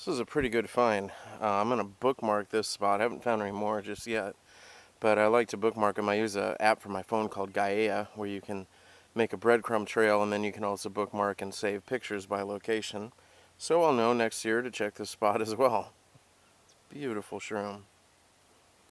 This is a pretty good find. I'm going to bookmark this spot. I haven't found any more just yet, but I like to bookmark them. I use an app for my phone called Gaia, where you can make a breadcrumb trail, and then you can also bookmark and save pictures by location. So I'll know next year to check this spot as well. Beautiful shroom.